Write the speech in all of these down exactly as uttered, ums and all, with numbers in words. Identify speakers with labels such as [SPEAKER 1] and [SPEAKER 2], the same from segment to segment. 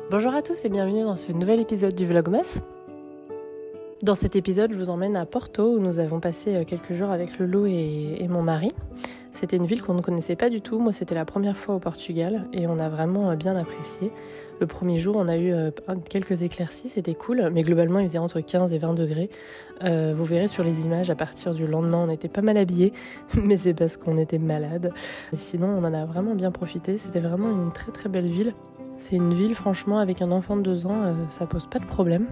[SPEAKER 1] Bonjour à tous et bienvenue dans ce nouvel épisode du Vlogmas. Dans cet épisode, je vous emmène à Porto où nous avons passé quelques jours avec Loulou et, et mon mari. C'était une ville qu'on ne connaissait pas du tout. Moi, c'était la première fois au Portugal et on a vraiment bien apprécié. Le premier jour, on a eu quelques éclaircies, c'était cool, mais globalement, il faisait entre quinze et vingt degrés. Euh, vous verrez sur les images, à partir du lendemain, on était pas mal habillés, mais c'est parce qu'on était malades. Sinon, on en a vraiment bien profité. C'était vraiment une très très belle ville. C'est une ville, franchement, avec un enfant de deux ans, euh, ça pose pas de problème.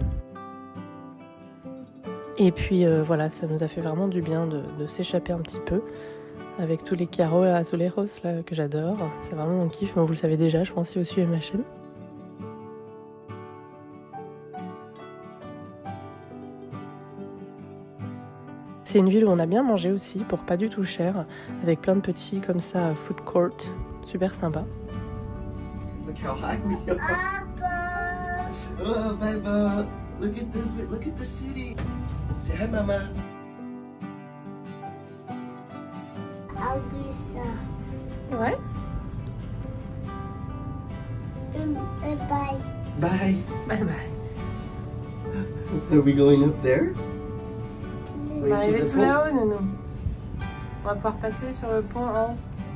[SPEAKER 1] Et puis euh, voilà, ça nous a fait vraiment du bien de, de s'échapper un petit peu. Avec tous les carreaux à Azuleros là, que j'adore. C'est vraiment mon kiff, mais vous le savez déjà, je pense si vous suivez ma chaîne. C'est une ville où on a bien mangé aussi, pour pas du tout cher, avec plein de petits comme ça food court, super sympa.
[SPEAKER 2] Look how high we are. Oh, Baba, look at the look at the city. Say hi, Mama.
[SPEAKER 3] Augusta.
[SPEAKER 1] Ouais.
[SPEAKER 3] Bye bye.
[SPEAKER 2] Bye.
[SPEAKER 1] Bye bye.
[SPEAKER 2] Are we going up there?
[SPEAKER 1] On va arriver tout là-haut, Nounou. On va pouvoir passer sur le pont en...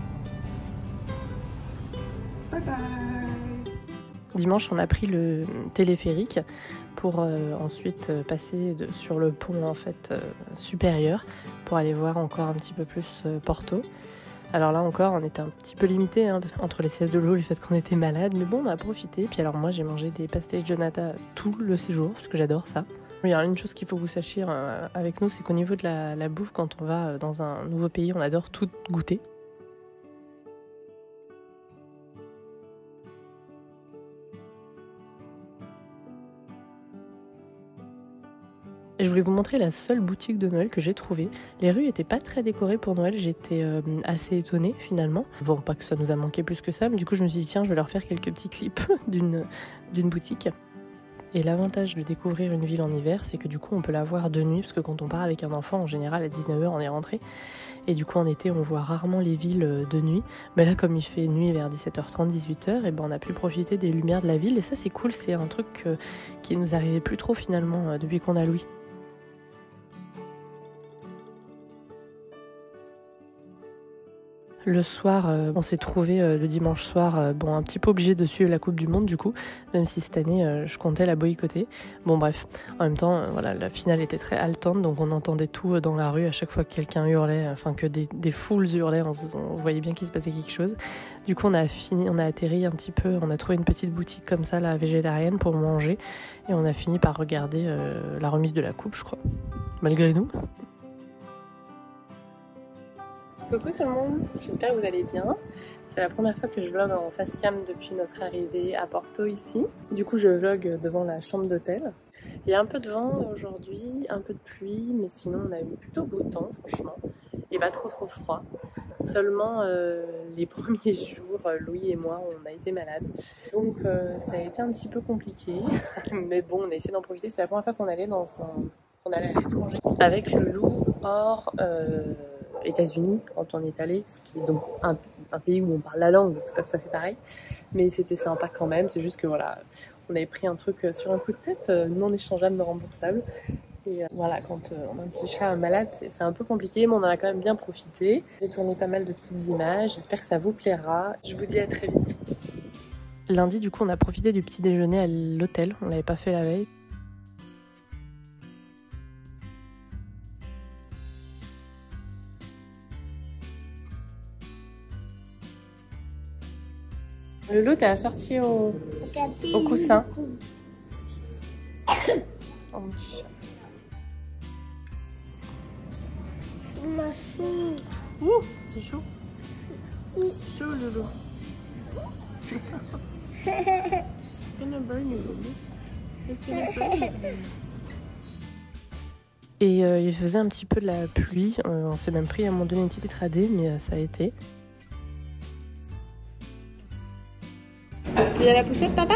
[SPEAKER 2] Bye bye.
[SPEAKER 1] Dimanche, on a pris le téléphérique pour euh, ensuite passer de, sur le pont en fait euh, supérieur pour aller voir encore un petit peu plus euh, Porto. Alors là encore, on était un petit peu limité hein, entre les siestes de l'eau, le fait qu'on était malade, mais bon, on a profité. Puis alors moi, j'ai mangé des pastéis de nata tout le séjour parce que j'adore ça. Il y a une chose qu'il faut que vous sachiez euh, avec nous, c'est qu'au niveau de la, la bouffe, quand on va dans un nouveau pays, on adore tout goûter. Et je voulais vous montrer la seule boutique de Noël que j'ai trouvée. Les rues n'étaient pas très décorées pour Noël, j'étais euh, assez étonnée finalement. Bon, pas que ça nous a manqué plus que ça, mais du coup je me suis dit tiens, je vais leur faire quelques petits clips d'une d'une boutique. Et l'avantage de découvrir une ville en hiver, c'est que du coup on peut la voir de nuit, parce que quand on part avec un enfant, en général à dix-neuf heures on est rentré. Et du coup en été on voit rarement les villes de nuit. Mais là comme il fait nuit vers dix-sept heures trente, dix-huit heures, et ben on a pu profiter des lumières de la ville. Et ça c'est cool, c'est un truc euh, qui nous arrivait plus trop finalement euh, depuis qu'on a Louis. Le soir, euh, on s'est trouvé euh, le dimanche soir, euh, bon, un petit peu obligé de suivre la Coupe du Monde du coup, même si cette année euh, je comptais la boycotter. Bon bref, en même temps, euh, voilà, la finale était très haletante, donc on entendait tout euh, dans la rue à chaque fois que quelqu'un hurlait, enfin que des, des foules hurlaient, on, on voyait bien qu'il se passait quelque chose. Du coup, on a fini, on a atterri un petit peu, on a trouvé une petite boutique comme ça, la végétarienne pour manger, et on a fini par regarder euh, la remise de la coupe, je crois, malgré nous. Coucou tout le monde, j'espère que vous allez bien. C'est la première fois que je vlog en face cam depuis notre arrivée à Porto ici. Du coup je vlog devant la chambre d'hôtel. Il y a un peu de vent aujourd'hui, un peu de pluie, mais sinon on a eu plutôt beau temps franchement. Et pas trop trop froid. Seulement euh, les premiers jours, Louis et moi on a été malades. Donc euh, ça a été un petit peu compliqué. Mais bon, on a essayé d'en profiter, c'est la première fois qu'on allait dans un... qu'on allait à l'étranger. Avec le loup hors... Euh... États-Unis quand on y est allé, ce qui est donc un, un pays où on parle la langue, donc c'est pas tout à fait pareil, mais c'était sympa quand même. C'est juste que voilà, on avait pris un truc sur un coup de tête, non échangeable, non remboursable. Et euh, voilà, quand euh, on a un petit chat malade, c'est un peu compliqué, mais on en a quand même bien profité. J'ai tourné pas mal de petites images, j'espère que ça vous plaira. Je vous dis à très vite. Lundi, du coup, on a profité du petit déjeuner à l'hôtel, on l'avait pas fait la veille. Le loup, t'es assorti au, au coussin. Oh, mon chat. Ouh, c'est chaud. Chaud, le loup. It's gonna burn you, baby. It's gonna burn you. Et euh, il faisait un petit peu de la pluie. Euh, on s'est même pris à un moment donné une petite étradée, mais euh, ça a été. Il y a la poussette, papa?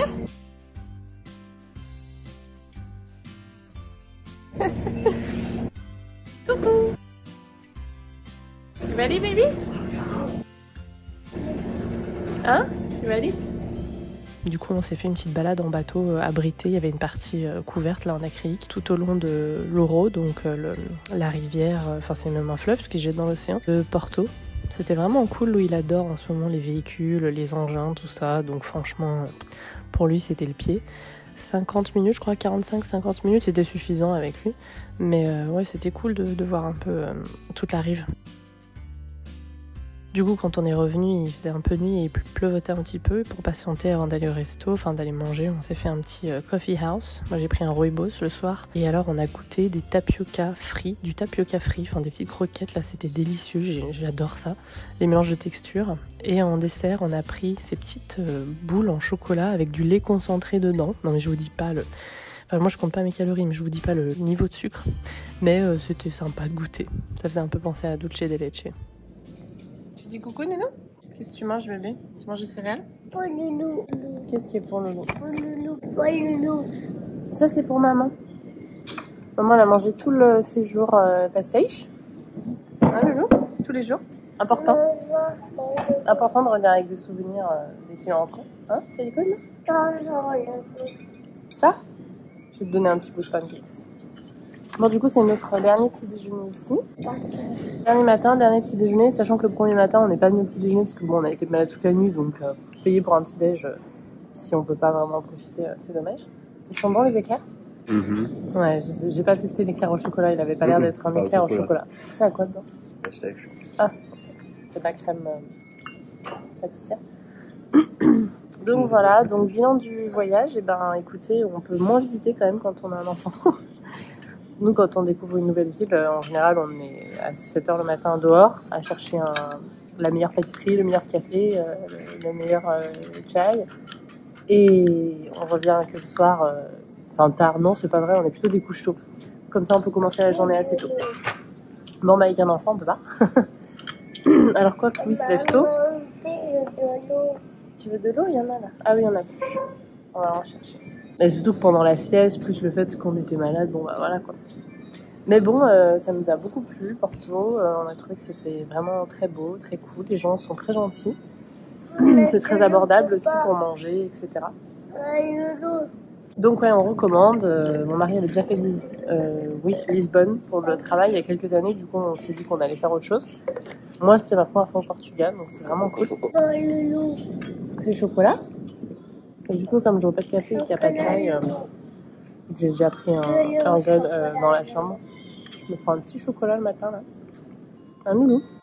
[SPEAKER 1] Coucou! You ready, baby? Hein? You ready? Du coup, on s'est fait une petite balade en bateau euh, abrité. Il y avait une partie euh, couverte là en acrylique tout au long de l'Oro, donc euh, le, la rivière, enfin euh, c'est même un fleuve qui jette dans l'océan, de Porto. C'était vraiment cool. Lui, il adore en ce moment les véhicules, les engins, tout ça. Donc franchement, pour lui, c'était le pied. cinquante minutes, je crois, quarante-cinq cinquante minutes, c'était suffisant avec lui. Mais euh, ouais, c'était cool de, de voir un peu euh, toute la rive. Du coup, quand on est revenu, il faisait un peu nuit et il pleuvotait un petit peu. Pour patienter avant d'aller au resto, enfin d'aller manger, on s'est fait un petit euh, coffee house. Moi, j'ai pris un rooibos le soir. Et alors, on a goûté des tapioca frits, du tapioca frit, enfin des petites croquettes. Là, c'était délicieux, j'adore ça. Les mélanges de textures. Et en dessert, on a pris ces petites euh, boules en chocolat avec du lait concentré dedans. Non, mais je vous dis pas le... Enfin, moi, je compte pas mes calories, mais je vous dis pas le niveau de sucre. Mais euh, c'était sympa de goûter. Ça faisait un peu penser à Dulce de Leche. Tu dis coucou, Néno? Qu'est-ce que tu manges, bébé? Tu manges des céréales?
[SPEAKER 3] Pour Loulou.
[SPEAKER 1] Qu'est-ce qui est pour Loulou?
[SPEAKER 3] Pour Loulou. Pour Loulou.
[SPEAKER 1] Ça, c'est pour maman. Maman, elle a mangé tout le séjour euh, pastéis. Hein, Loulou? Tous les jours. Important. Important de revenir avec des souvenirs euh, dès qu'il est rentré. Hein? T'as des couilles, là? Ça? Je vais te donner un petit bout de pancakes. Bon, du coup, c'est notre dernier petit déjeuner ici. Dernier matin, dernier petit déjeuner, sachant que le premier matin, on n'est pas venu au petit déjeuner parce que bon, on a été malade toute la nuit, donc euh, payer pour un petit déj, euh, si on peut pas vraiment en profiter, euh, c'est dommage. Ils sont bons les éclairs? Mm-hmm. Ouais, j'ai pas testé l'éclair au chocolat, il avait pas l'air d'être un éclair au chocolat. C'est à quoi dedans? Pastèche. Ah, ok. C'est de la crème euh, pâtissière. Donc voilà, donc bilan du voyage, et ben écoutez, on peut moins visiter quand même quand on a un enfant. Nous, quand on découvre une nouvelle ville, en général, on est à sept heures le matin dehors à chercher un, la meilleure pâtisserie, le meilleur café, euh, le, le meilleur euh, chai. Et on revient que le soir, euh, enfin tard, non, c'est pas vrai, on est plutôt des couches tôt. Comme ça, on peut commencer la journée assez tôt. Bon, bah, avec un enfant, on peut pas. Alors quoi, Chloé se lève tôt. Tu veux de l'eau? Il y en a là. Ah oui, il y en a. On va en chercher. Et surtout que pendant la sieste, plus le fait qu'on était malade, bon bah voilà quoi. Mais bon, euh, ça nous a beaucoup plu, Porto. Euh, on a trouvé que c'était vraiment très beau, très cool. Les gens sont très gentils. C'est très abordable aussi pour manger, et cetera. Donc ouais, on recommande. Euh, mon mari avait déjà fait Lis euh, oui, Lisbonne pour le travail il y a quelques années. Du coup, on s'est dit qu'on allait faire autre chose. Moi, c'était ma première fois au Portugal, donc c'était vraiment cool. C'est chocolat. Et du coup, comme je n'aurai pas de café et qu'il n'y a pas de chai, euh, j'ai déjà pris un, un gun euh, dans la chambre. Je me prends un petit chocolat le matin là. Un loulou.